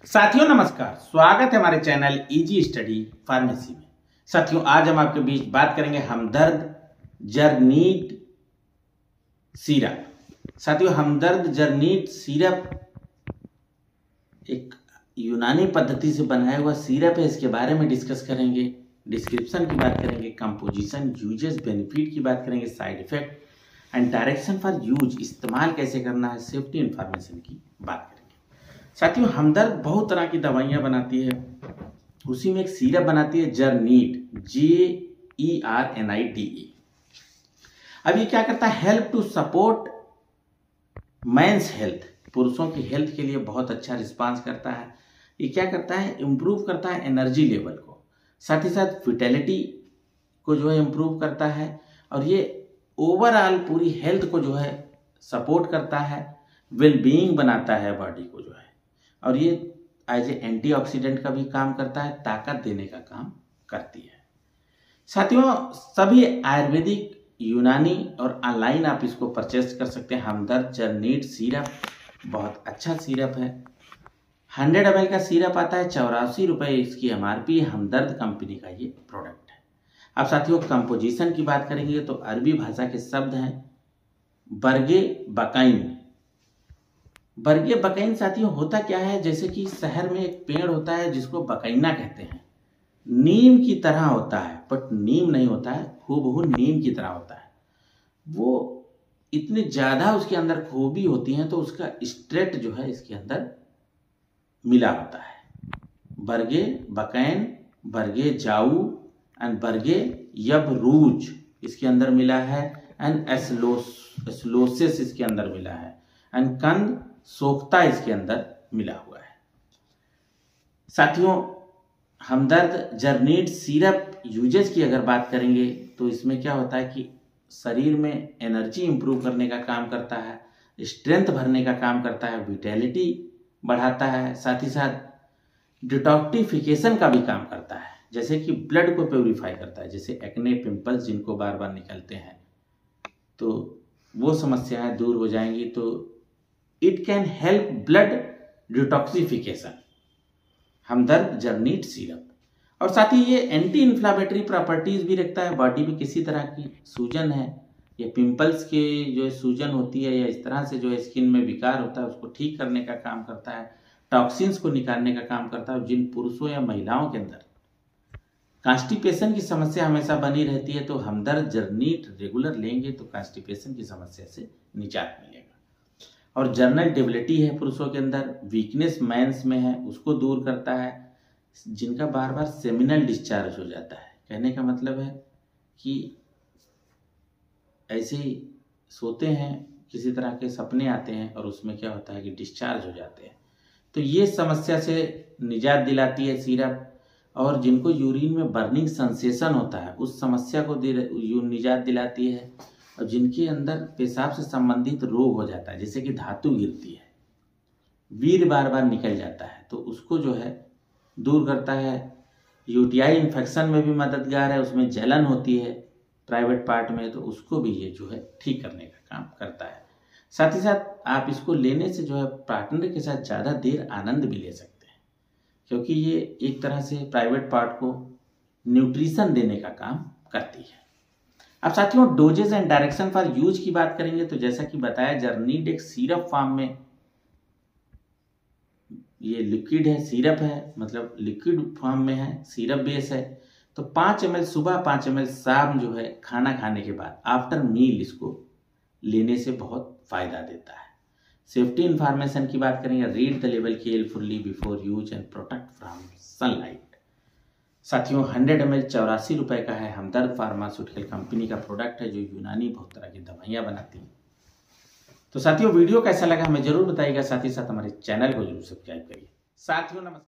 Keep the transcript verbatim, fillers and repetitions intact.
साथियों नमस्कार, स्वागत है हमारे चैनल इजी स्टडी फार्मेसी में। साथियों आज हम आपके बीच बात करेंगे हमदर्द जर्नीट सिरप। साथियों हमदर्द जर्नीट सिरप एक यूनानी पद्धति से बनाया हुआ सिरप है, इसके बारे में डिस्कस करेंगे। डिस्क्रिप्शन की बात करेंगे, कंपोजिशन, यूजेस, बेनिफिट की बात करेंगे, side effect and direction for use, इस्तेमाल कैसे करना है, सेफ्टी इंफॉर्मेशन की बात करेंगे। साथियों हमदर्द बहुत तरह की दवाइयां बनाती है, उसी में एक सिरप बनाती है Jernite, J E R N I T E. अब ये क्या करता है, help to support men's health, पुरुषों की हेल्थ के लिए बहुत अच्छा रिस्पांस करता है। ये क्या करता है, इम्प्रूव करता है एनर्जी लेवल को, साथ ही साथ विटेलिटी को जो है इम्प्रूव करता है, और ये ओवरऑल पूरी हेल्थ को जो है सपोर्ट करता है, वेलबीइंग बनाता है बॉडी को जो है, और ये एज ए एंटीऑक्सीडेंट का भी काम करता है, ताकत देने का काम करती है। साथियों सभी आयुर्वेदिक, यूनानी और ऑनलाइन आप इसको परचेज कर सकते हैं। हमदर्द जर्नीट सिरप बहुत अच्छा सिरप है। हंड्रेड एम एल का सिरप आता है, चौरासी रुपये इसकी एम आर पी। हमदर्द कंपनी का ये प्रोडक्ट है। अब साथियों कंपोजिशन की बात करेंगे तो अरबी भाषा के शब्द हैं बरगे बकाइन। बरगे बकाइन साथियों होता क्या है, जैसे कि शहर में एक पेड़ होता है जिसको बकैना कहते हैं, नीम की तरह होता है, बट नीम नहीं होता है, हूबहू नीम की तरह होता है। वो इतने ज़्यादा उसके अंदर खूबी होती हैं तो उसका स्ट्रेट जो है इसके अंदर मिला होता है। बरगे बकैन, बरगे जाऊ एंड बरगे यबरूज इसके अंदर मिला है, एंड एस्लोस एस्लोसिस इसके अंदर मिला है, एंड कंद सोख्ता इसके अंदर मिला हुआ है। साथियों हमदर्द जर्नीट सिरप यूजेस की अगर बात करेंगे तो इसमें क्या होता है कि शरीर में एनर्जी इंप्रूव करने का काम करता है, स्ट्रेंथ भरने का काम करता है, विटेलिटी बढ़ाता है, साथ ही साथ डिटॉक्सिफिकेशन का भी काम करता है, जैसे कि ब्लड को प्योरीफाई करता है, जैसे एक्ने, पिंपल्स जिनको बार बार निकलते हैं तो वो समस्याएं दूर हो जाएंगी। तो it can help blood detoxification, Hamdard Jernite syrup. और साथ ही ये एंटी इन्फ्लामेटरी प्रॉपर्टीज भी रखता है। बॉडी में किसी तरह की सूजन है या पिंपल्स के जो सूजन होती है या इस तरह से जो है स्किन में विकार होता है, उसको ठीक करने का काम करता है, टॉक्सिन्स को निकालने का काम करता है। जिन पुरुषों या महिलाओं के अंदर कॉन्स्टिपेशन की समस्या हमेशा बनी रहती है तो हमदर्द जर्नीट रेगुलर लेंगे तो कॉन्स्टिपेशन की समस्या से निजात मिलेगा। और जनरल डेबिलिटी है पुरुषों के अंदर, वीकनेस मेंस में है, उसको दूर करता है। जिनका बार बार सेमिनल डिस्चार्ज हो जाता है, कहने का मतलब है कि ऐसे ही सोते हैं, किसी तरह के सपने आते हैं और उसमें क्या होता है कि डिस्चार्ज हो जाते हैं, तो ये समस्या से निजात दिलाती है सिरप। और जिनको यूरिन में बर्निंग सेंसेशन होता है उस समस्या को निजात दिलाती है। और जिनके अंदर पेशाब से संबंधित रोग हो जाता है, जैसे कि धातु गिरती है, वीर बार बार निकल जाता है, तो उसको जो है दूर करता है। यूटीआई इन्फेक्शन में भी मददगार है, उसमें जलन होती है प्राइवेट पार्ट में, तो उसको भी ये जो है ठीक करने का काम करता है। साथ ही साथ आप इसको लेने से जो है पार्टनर के साथ ज़्यादा देर आनंद भी ले सकते हैं, क्योंकि ये एक तरह से प्राइवेट पार्ट को न्यूट्रिशन देने का काम करती है। अब साथियों dosages and direction for use की बात करेंगे तो जैसा कि बताया, जर्नीट एक सिरप फॉर्म में, ये लिक्विड है, सिरप है, मतलब लिक्विड फॉर्म में है, सिरप बेस है। तो पाँच एम एल सुबह, पाँच एम एल शाम जो है खाना खाने के बाद, आफ्टर मील इसको लेने से बहुत फायदा देता है। सेफ्टी इंफॉर्मेशन की बात करेंगे, read the label carefully before use and protect from sunlight. साथियों हंड्रेड एम एल चौरासी रुपये का है। हमदर्द फार्मास्यूटिकल कंपनी का प्रोडक्ट है जो यूनानी बहुत तरह की दवाइयाँ बनाती हैं। तो साथियों वीडियो कैसा लगा हमें जरूर बताइएगा, साथ ही साथ हमारे चैनल को जरूर सब्सक्राइब करिए। साथियों नमस्कार।